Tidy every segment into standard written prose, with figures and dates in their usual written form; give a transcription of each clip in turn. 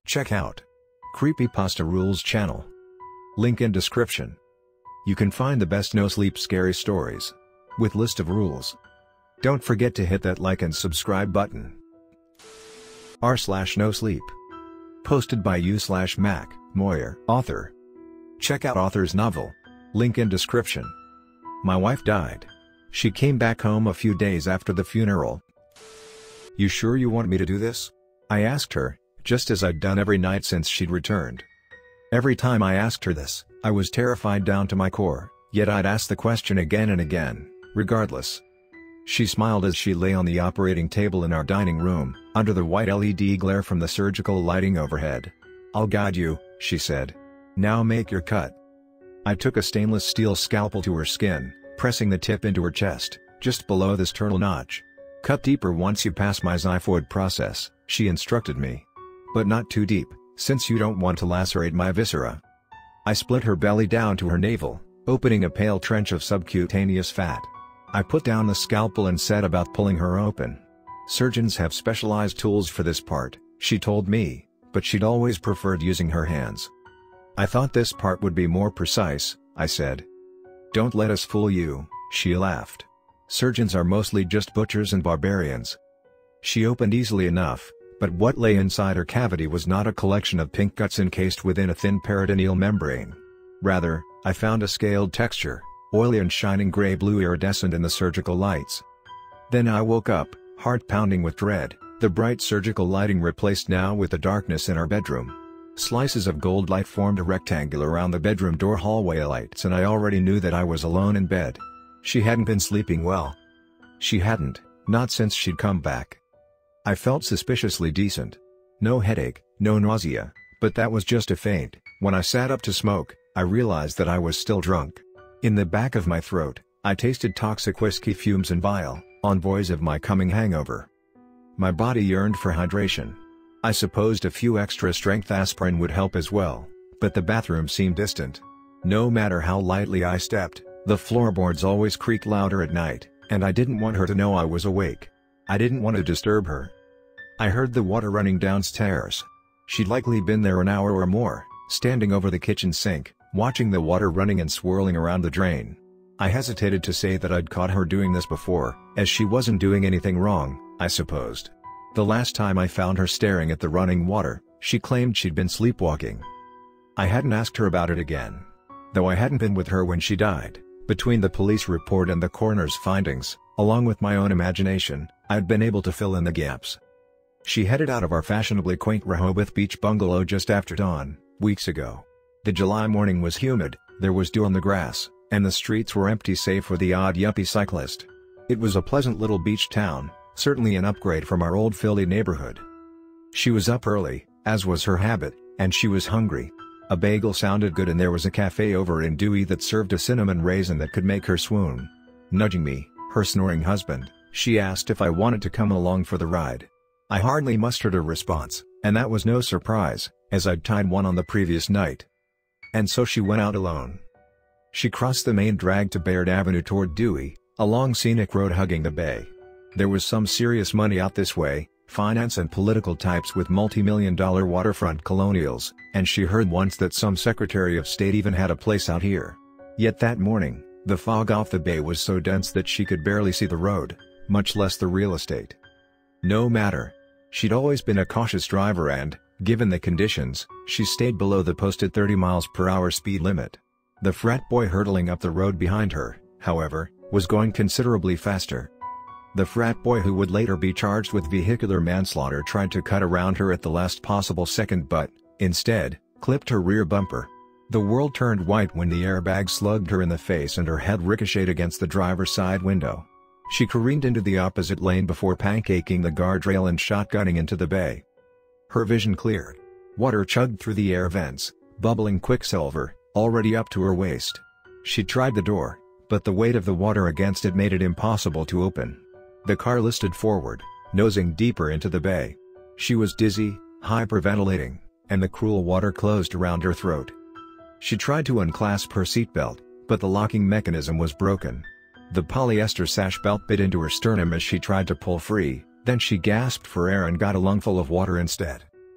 Check out Creepypasta Rules channel. Link in description. You can find the best Nosleep scary stories with list of rules. Don't forget to hit that like and subscribe button. r/Nosleep. Posted by you/MackMoyerAuthor. Check out author's novel. Link in description. My wife died. She came back home a few days after the funeral. "You sure you want me to do this?" I asked her, just as I'd done every night since she'd returned. Every time I asked her this, I was terrified down to my core, yet I'd ask the question again and again, regardless. She smiled as she lay on the operating table in our dining room, under the white LED glare from the surgical lighting overhead. "I'll guide you," she said. "Now make your cut." I took a stainless steel scalpel to her skin, pressing the tip into her chest, just below the sternal notch. "Cut deeper once you pass my xiphoid process," she instructed me. "But not too deep, since you don't want to lacerate my viscera." I split her belly down to her navel, opening a pale trench of subcutaneous fat. I put down the scalpel and set about pulling her open. "Surgeons have specialized tools for this part," she told me, but she'd always preferred using her hands. "I thought this part would be more precise," I said. "Don't let us fool you," she laughed. "Surgeons are mostly just butchers and barbarians." She opened easily enough, but what lay inside her cavity was not a collection of pink guts encased within a thin peritoneal membrane. Rather, I found a scaled texture, oily and shining gray-blue iridescent in the surgical lights. Then I woke up, heart pounding with dread, the bright surgical lighting replaced now with the darkness in our bedroom. Slices of gold light formed a rectangle around the bedroom door hallway lights, and I already knew that I was alone in bed. She hadn't been sleeping well. She hadn't, not since she'd come back. I felt suspiciously decent. No headache, no nausea, but that was just a feint. When I sat up to smoke, I realized that I was still drunk. In the back of my throat, I tasted toxic whiskey fumes and vile, envoys of my coming hangover. My body yearned for hydration. I supposed a few extra-strength aspirin would help as well, but the bathroom seemed distant. No matter how lightly I stepped, the floorboards always creaked louder at night, and I didn't want her to know I was awake. I didn't want to disturb her. I heard the water running downstairs. She'd likely been there an hour or more, standing over the kitchen sink, watching the water running and swirling around the drain. I hesitated to say that I'd caught her doing this before, as she wasn't doing anything wrong, I supposed. The last time I found her staring at the running water, she claimed she'd been sleepwalking. I hadn't asked her about it again. Though I hadn't been with her when she died, between the police report and the coroner's findings, along with my own imagination, I'd been able to fill in the gaps. She headed out of our fashionably quaint Rehoboth Beach bungalow just after dawn, weeks ago. The July morning was humid, there was dew on the grass, and the streets were empty save for the odd yuppie cyclist. It was a pleasant little beach town, certainly an upgrade from our old Philly neighborhood. She was up early, as was her habit, and she was hungry. A bagel sounded good and there was a cafe over in Dewey that served a cinnamon raisin that could make her swoon. Nudging me, her snoring husband, she asked if I wanted to come along for the ride. I hardly mustered a response, and that was no surprise, as I'd tied one on the previous night. And so she went out alone. She crossed the main drag to Baird Avenue toward Dewey, a long scenic road hugging the bay. There was some serious money out this way, finance and political types with multi-million-dollar waterfront colonials, and she heard once that some Secretary of State even had a place out here. Yet that morning, the fog off the bay was so dense that she could barely see the road, much less the real estate. No matter. She'd always been a cautious driver and, given the conditions, she stayed below the posted 30 miles per hour speed limit. The frat boy hurtling up the road behind her, however, was going considerably faster. The frat boy who would later be charged with vehicular manslaughter tried to cut around her at the last possible second but, instead, clipped her rear bumper. The world turned white when the airbag slugged her in the face and her head ricocheted against the driver's side window. She careened into the opposite lane before pancaking the guardrail and shotgunning into the bay. Her vision cleared. Water chugged through the air vents, bubbling quicksilver, already up to her waist. She tried the door, but the weight of the water against it made it impossible to open. The car listed forward, nosing deeper into the bay. She was dizzy, hyperventilating, and the cruel water closed around her throat. She tried to unclasp her seatbelt, but the locking mechanism was broken. The polyester sash belt bit into her sternum as she tried to pull free, then she gasped for air and got a lungful of water instead.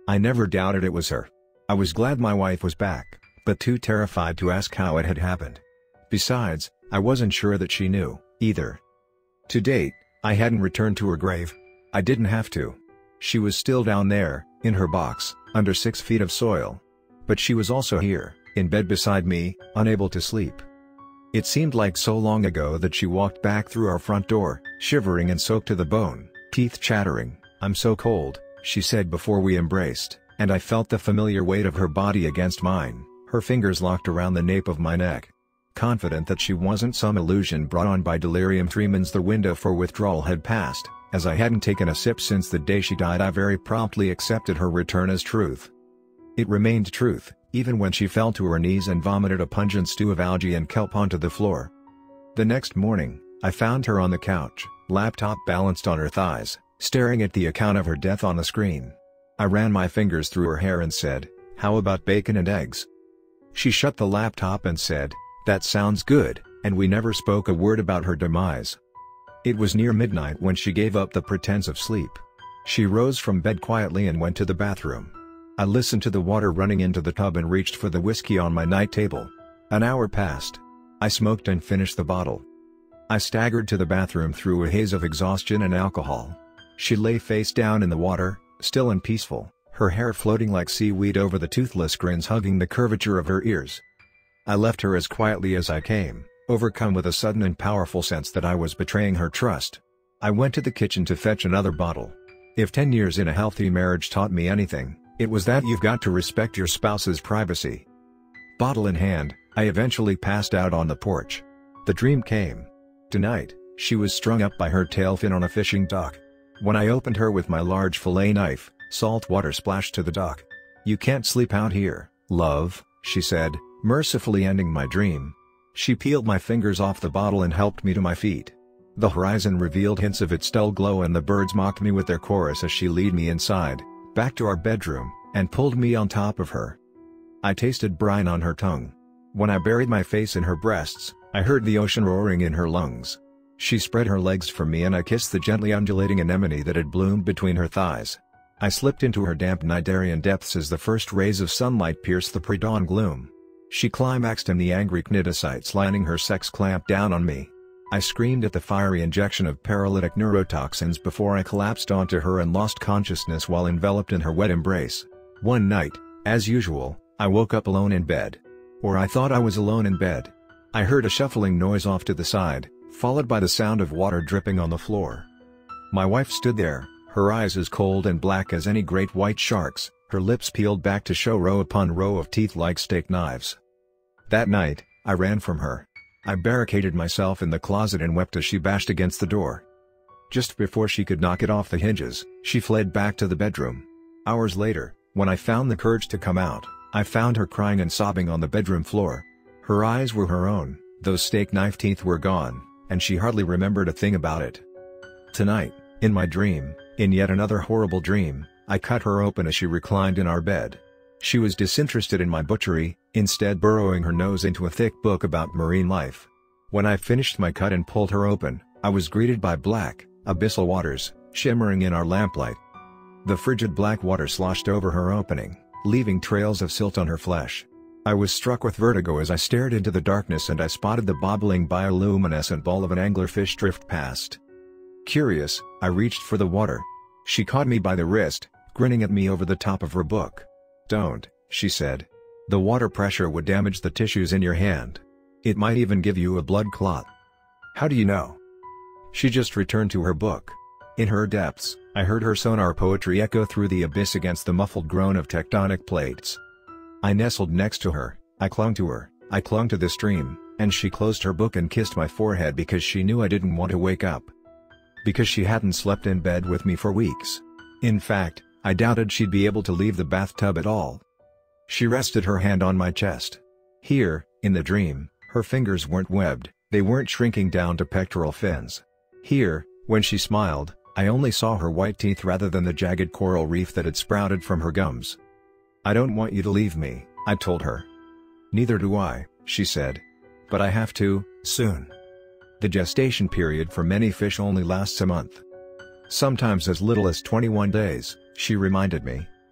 I never doubted it was her. I was glad my wife was back, but too terrified to ask how it had happened. Besides, I wasn't sure that she knew, either. To date, I hadn't returned to her grave. I didn't have to. She was still down there, in her box, under 6 feet of soil. But she was also here, in bed beside me, unable to sleep. It seemed like so long ago that she walked back through our front door, shivering and soaked to the bone, teeth chattering. "I'm so cold," she said before we embraced, and I felt the familiar weight of her body against mine, her fingers locked around the nape of my neck. Confident that she wasn't some illusion brought on by delirium tremens, the window for withdrawal had passed. As I hadn't taken a sip since the day she died, I very promptly accepted her return as truth. It remained truth, even when she fell to her knees and vomited a pungent stew of algae and kelp onto the floor. The next morning, I found her on the couch, laptop balanced on her thighs, staring at the account of her death on the screen. I ran my fingers through her hair and said, "How about bacon and eggs?" She shut the laptop and said, "That sounds good," and we never spoke a word about her demise. It was near midnight when she gave up the pretense of sleep. She rose from bed quietly and went to the bathroom. I listened to the water running into the tub and reached for the whiskey on my night table. An hour passed. I smoked and finished the bottle. I staggered to the bathroom through a haze of exhaustion and alcohol. She lay face down in the water, still and peaceful, her hair floating like seaweed over the toothless grins hugging the curvature of her ears. I left her as quietly as I came, overcome with a sudden and powerful sense that I was betraying her trust. I went to the kitchen to fetch another bottle. If 10 years in a healthy marriage taught me anything, it was that you've got to respect your spouse's privacy. Bottle in hand, I eventually passed out on the porch. The dream came. Tonight, she was strung up by her tail fin on a fishing dock. When I opened her with my large fillet knife, salt water splashed to the dock. "You can't sleep out here, love," she said, mercifully ending my dream. She peeled my fingers off the bottle and helped me to my feet. The horizon revealed hints of its dull glow and the birds mocked me with their chorus as she led me inside, back to our bedroom, and pulled me on top of her. I tasted brine on her tongue. When I buried my face in her breasts, I heard the ocean roaring in her lungs. She spread her legs for me and I kissed the gently undulating anemone that had bloomed between her thighs. I slipped into her damp Nidarian depths as the first rays of sunlight pierced the pre-dawn gloom. She climaxed and the angry cnidocytes lining her sex clamped down on me. I screamed at the fiery injection of paralytic neurotoxins before I collapsed onto her and lost consciousness while enveloped in her wet embrace. One night, as usual, I woke up alone in bed. Or I thought I was alone in bed. I heard a shuffling noise off to the side, followed by the sound of water dripping on the floor. My wife stood there, her eyes as cold and black as any great white shark's, her lips peeled back to show row upon row of teeth like steak knives. That night, I ran from her. I barricaded myself in the closet and wept as she bashed against the door. Just before she could knock it off the hinges, she fled back to the bedroom. Hours later, when I found the courage to come out, I found her crying and sobbing on the bedroom floor. Her eyes were her own, those steak knife teeth were gone, and she hardly remembered a thing about it. Tonight, in my dream, in yet another horrible dream, I cut her open as she reclined in our bed. She was disinterested in my butchery, instead burrowing her nose into a thick book about marine life. When I finished my cut and pulled her open, I was greeted by black, abyssal waters, shimmering in our lamplight. The frigid black water sloshed over her opening, leaving trails of silt on her flesh. I was struck with vertigo as I stared into the darkness and I spotted the bobbling bioluminescent ball of an anglerfish drift past. Curious, I reached for the water. She caught me by the wrist, grinning at me over the top of her book. "Don't," she said. "The water pressure would damage the tissues in your hand. It might even give you a blood clot." "How do you know?" She just returned to her book. In her depths, I heard her sonar poetry echo through the abyss against the muffled groan of tectonic plates. I nestled next to her, I clung to her, I clung to the stream, and she closed her book and kissed my forehead because she knew I didn't want to wake up. Because she hadn't slept in bed with me for weeks. In fact, I doubted she'd be able to leave the bathtub at all. She rested her hand on my chest. Here, in the dream, her fingers weren't webbed, they weren't shrinking down to pectoral fins. Here, when she smiled, I only saw her white teeth rather than the jagged coral reef that had sprouted from her gums. "I don't want you to leave me," I told her. "Neither do I," she said. "But I have to, soon." The gestation period for many fish only lasts a month. Sometimes as little as 21 days, she reminded me.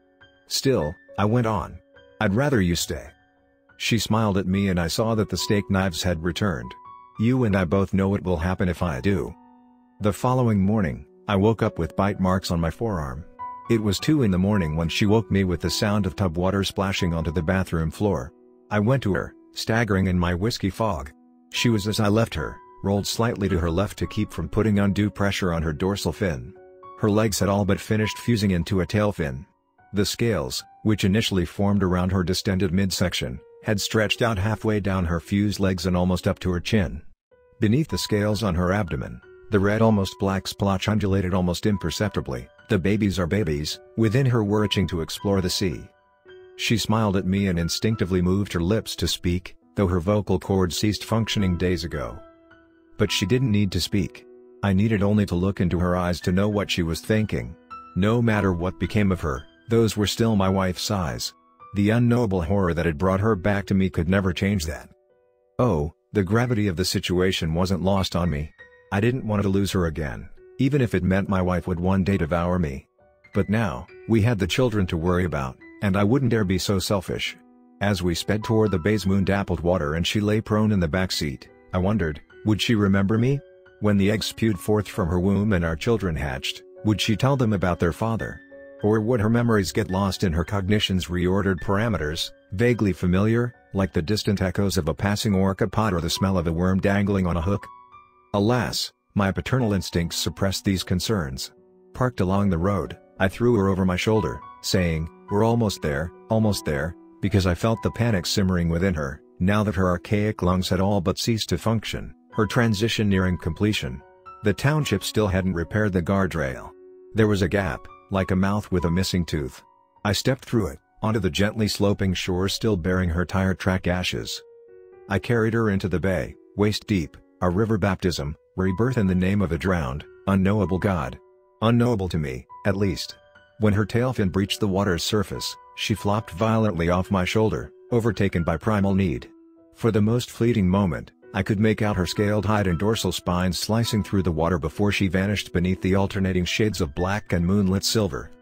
Still, I went on. "I'd rather you stay." She smiled at me and I saw that the steak knives had returned. "You and I both know what will happen if I do." The following morning, I woke up with bite marks on my forearm. It was 2 in the morning when she woke me with the sound of tub water splashing onto the bathroom floor. I went to her, staggering in my whiskey fog. She was as I left her, rolled slightly to her left to keep from putting undue pressure on her dorsal fin. Her legs had all but finished fusing into a tail fin. The scales, which initially formed around her distended midsection, had stretched out halfway down her fused legs and almost up to her chin. Beneath the scales on her abdomen, the red almost black splotch undulated almost imperceptibly. The babies are babies, within her were itching to explore the sea. She smiled at me and instinctively moved her lips to speak, though her vocal cords ceased functioning days ago. But she didn't need to speak. I needed only to look into her eyes to know what she was thinking. No matter what became of her, those were still my wife's eyes. The unknowable horror that had brought her back to me could never change that. Oh, the gravity of the situation wasn't lost on me. I didn't want to lose her again, even if it meant my wife would one day devour me. But now, we had the children to worry about, and I wouldn't dare be so selfish. As we sped toward the bay's moon-dappled water and she lay prone in the back seat, I wondered, would she remember me? When the eggs spewed forth from her womb and our children hatched, would she tell them about their father? Or would her memories get lost in her cognition's reordered parameters, vaguely familiar, like the distant echoes of a passing orca pod or the smell of a worm dangling on a hook? Alas, my paternal instincts suppressed these concerns. Parked along the road, I threw her over my shoulder, saying, "We're almost there," because I felt the panic simmering within her, now that her archaic lungs had all but ceased to function, her transition nearing completion. The township still hadn't repaired the guardrail. There was a gap, like a mouth with a missing tooth. I stepped through it, onto the gently sloping shore still bearing her tire track ashes. I carried her into the bay, waist deep, a river baptism, rebirth in the name of a drowned, unknowable god. Unknowable to me, at least. When her tail fin breached the water's surface, she flopped violently off my shoulder, overtaken by primal need. For the most fleeting moment, I could make out her scaled hide and dorsal spines slicing through the water before she vanished beneath the alternating shades of black and moonlit silver.